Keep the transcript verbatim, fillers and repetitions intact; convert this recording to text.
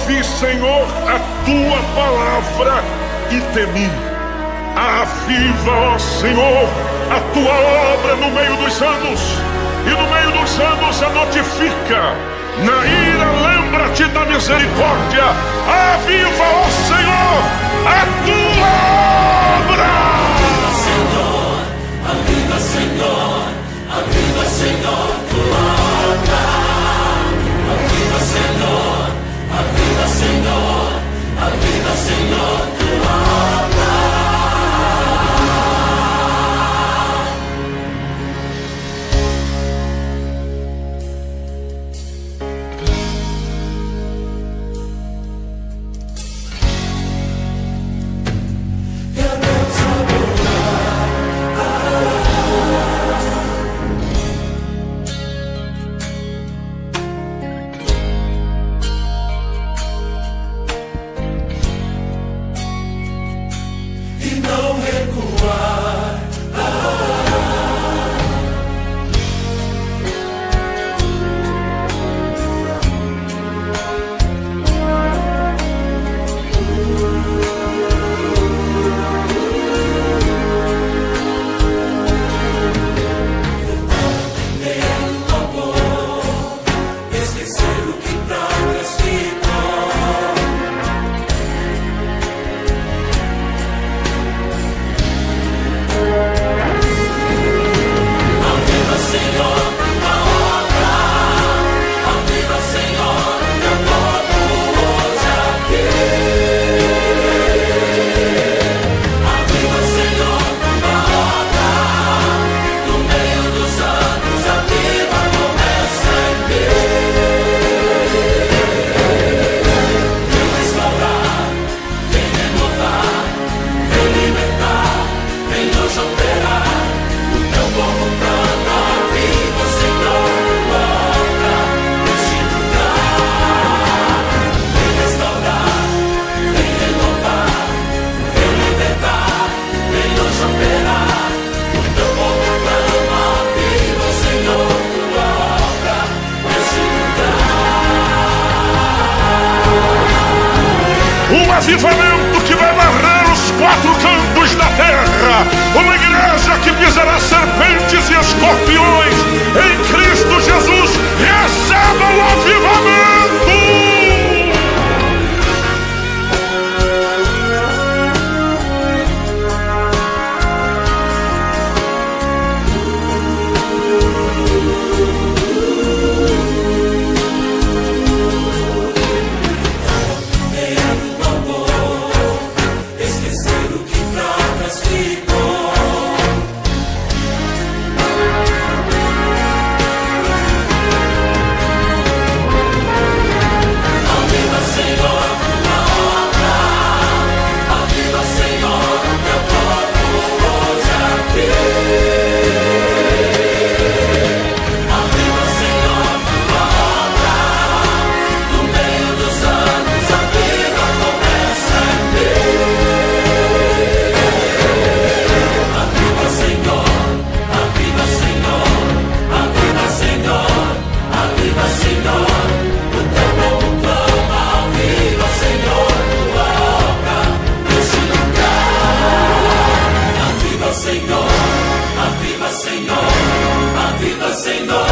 Ouvi, Senhor, a tua palavra e temi. Aviva, ó Senhor, a tua obra no meio dos anos, e no meio dos anos a notifica. Na ira, lembra-te da misericórdia. Aviva, ó Senhor, a tua obra. Aviva, Senhor, aviva, Senhor, aviva, Senhor, tua obra. Aviva, Senhor, aviva, Senhor, aviva, Senhor, tua obra. Avivamento que vai varrer os quatro cantos da terra. Uma igreja que pisará serpentes e escorpiões em Cristo Jesus. Receba o avivamento. Senhor, aviva, Senhor,